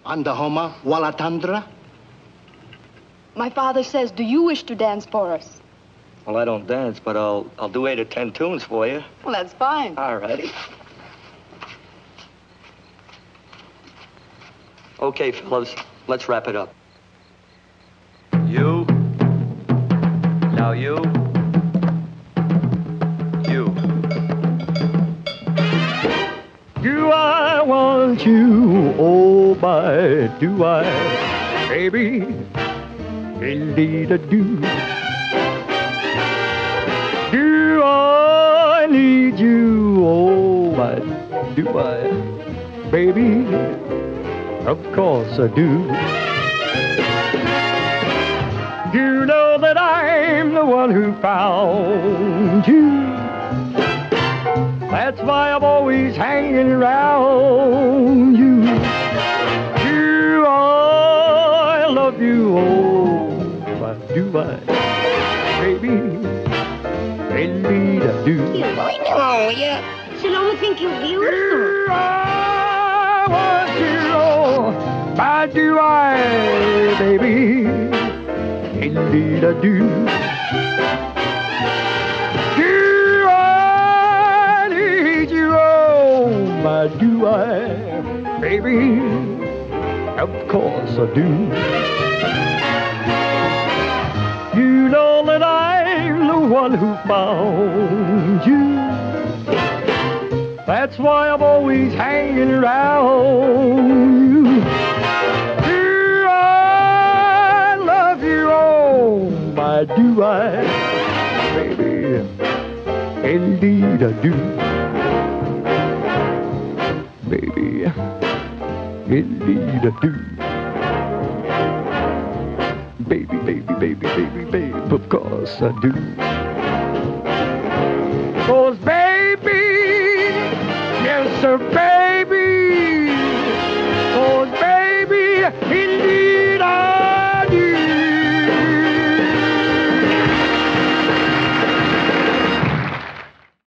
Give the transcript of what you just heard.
Andahoma Walatandra? My father says, do you wish to dance for us? Well, I don't dance, but I'll do 8 or 10 tunes for you. Well, that's fine. All righty. Okay, fellas, let's wrap it up. You. Now you. You. Do I want you? Oh, my, do I, baby? Indeed I do. Do I need you? Oh, my, do I, baby? Of course I do. You know that I'm the one who found you. That's why I'm always hanging around you. Do I love you? Oh, do I, baby? Indeed I do. Oh, yeah. She'll only think you're beautiful. Do I want you? Oh, my, do I, baby? Indeed I do. Do I need you? Oh, my, do I, baby? Of course I do. You know that I'm the one who found you. That's why I'm always hanging around you. Do I love you? Oh, my, do I, baby? Indeed I do. Baby, indeed I do. Baby, baby, baby, baby, babe, of course I do. 'Cause baby, yes sir, baby.